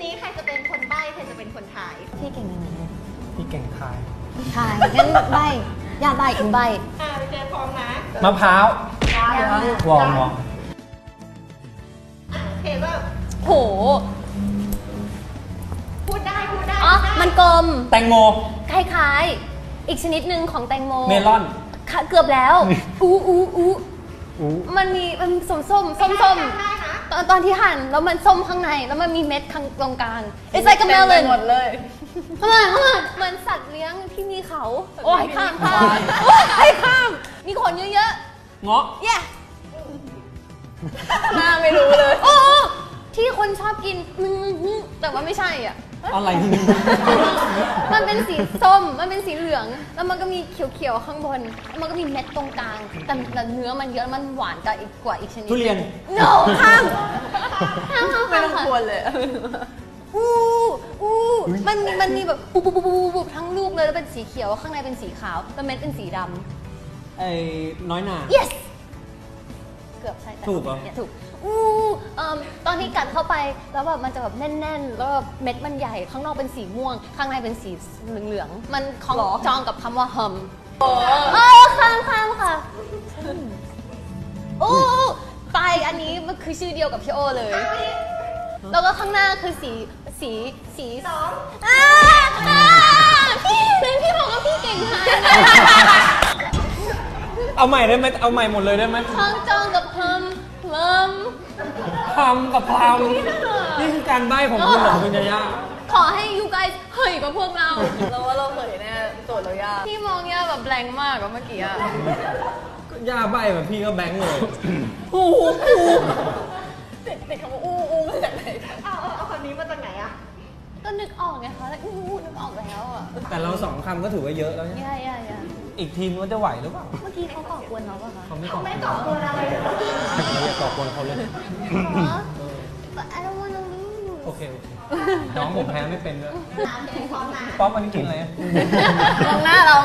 ใครจะเป็นคนใบ้ใครจะเป็นคนทายพี่เก่งยังไงพี่เก่งทายงั้นใบอย่าใบถึงใบไปเจอพร้อมนะมะพร้าววองเห็นว่าโหพูดได้อ๋อมันกลมแตงโมคล้ายๆอีกชนิดหนึ่งของแตงโมเมลอนเกือบแล้วมันมีส้มตอนที่หั่นแล้วมันส้มข้างในแล้วมันมีเม็ดข้างตรงกลาง It's like a melon หมดเลยเข้ามาเหมือนสัตว์เลี้ยงที่มีเขาโอ้ยข้ามมีขนเยอะๆเงาะหน้าไม่รู้เลยโอ้ที่คนชอบกินแต่ว่าไม่ใช่อ่ะอะไรมันเป็นสีส้มมันเป็นสีเหลืองแล้วมันก็มีเขียวๆข้างบนแล้วมันก็มีเม็ดตรงกลางแต่เนื้อมันเยอะมันหวานกว่าอีกชนิดทุเรียน no ข้ามไม่ต้องควรเลยมันมีแบบปุ๊บทั้งลูกเลยแล้วเป็นสีเขียวข้างในเป็นสีขาวแล้วเม็ดเป็นสีดำไอ้น้อยหนา yes เกือบใช่ถูกเหรอถูกตอนที่กัดเข้าไปแล้วแบบมันจะแบบแน่นๆแล้วแบบเม็ดมันใหญ่ข้างนอกเป็นสีม่วงข้างในเป็นสีเหลืองๆมันคล้องจองกับคำว่าฮัมข้ามค่ะโอ้ไปอันนี้มันคือชื่อเดียวกับพี่โอเลยแล้วก็ข้างหน้าคือสีสองพี่บอกว่าพี่เก่งทายเอาใหม่ได้ไหมเอาใหม่หมดเลยได้ไหมข้างจองกับฮัมกับพามนี่คือการใบ้ของคุณหรอคุณยาย่าขอให้ you guys เฮ้ยกับพวกเราว่าเราเหยแน่โจทย์เรายากพี่มองย่าแบบแบงค์มากอะเมื่อกี้อะย่าใบ้แบบพี่ก็แบงค์เลยติดคำว่าอู้มาจากไหนเอาคำนี้มาจากไหนอะก็นึกออกไงคะแล้วนึกออกแล้วอะแต่เรา2 คำก็ถือว่าเยอะแล้วเนี่ยอีกทีมว่าจะไหวหรือเปล่าเมื่อกี้เขาก่อกวนเราป่ะคะเขาไม่ก่อกวนอะไรเลยอย่าก่อกวนเขาเลย But I don't wanna lose โอเคน้องผมแพ้ไม่เป็นด้วยป๊อปอันนี้กินอะไรมองหน้าเรา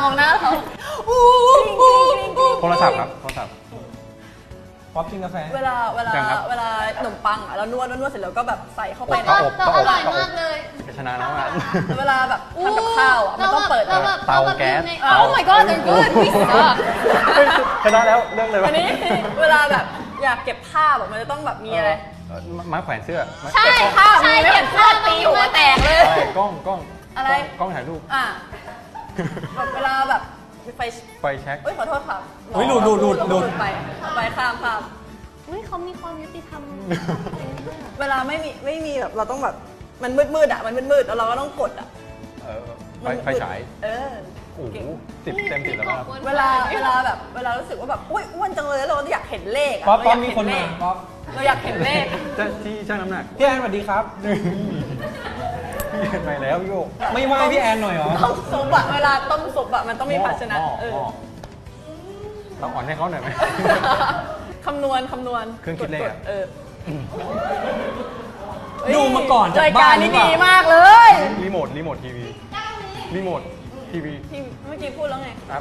โทรศัพท์ครับโทรศัพท์ป๊อปกินกาแฟเวลาขนมปังอ่ะเรานวดเสร็จแล้วก็แบบใส่เข้าไปเราอร่อยมากเลยชนะน้องอ่ะเวลาแบบทำกับข้าวอ่ะมันต้องเปิดเตาแก๊ส Oh my god they're good ชนะแล้วเรื่องเลยวันนี้เวลาแบบอยากเก็บภาพมันจะต้องแบบมีอะไรไม้แขวนเสื้อใช่เก็บภาพตีหัวแตกเลยกล้องอะไรกล้องถ่ายรูปแบบเวลาแบบไฟแช็คขอโทษครับดูดไปข้ามเขามีความยุติธรรมเวลาไม่มีแบบเราต้องแบบมันมืดอ่ะมันมืดแล้วเราก็ต้องกดอ่ะไฟฉายโอ้โห10 เต็ม 10แล้วครับเวลาแบบเวลารู้สึกว่าแบบอุ้ยอ้วนจังเลยเราอยากเห็นเลขป๊อปมีคนมาป๊อปเราอยากเห็นเลขที่ช่างน้ำหนักพี่แอนสวัสดีครับพี่แอนไปแล้วโยกไม่ไหวพี่แอนหน่อยเหรอต้มซุปอะเวลาต้มซุปอะมันต้องมีภาชนะเราอ่อนให้เขาหน่อยไหมคำนวณเครื่องคิดเลขดูมาก่อนรายการนี้ดีมากเลยรีโมททีวีเมื่อกี้พูดแล้วไงครับ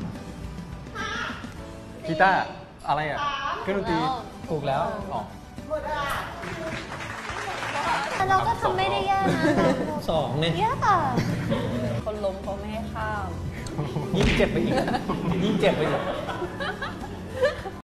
กีตาร์อะไรอ่ะเครื่องดนตรีถูกแล้วเราก็ทำไม่ได้ยากนะ 2เนี่ยคนล้มเขาไม่ให้ข้ามยิ่งเจ็บไปอีก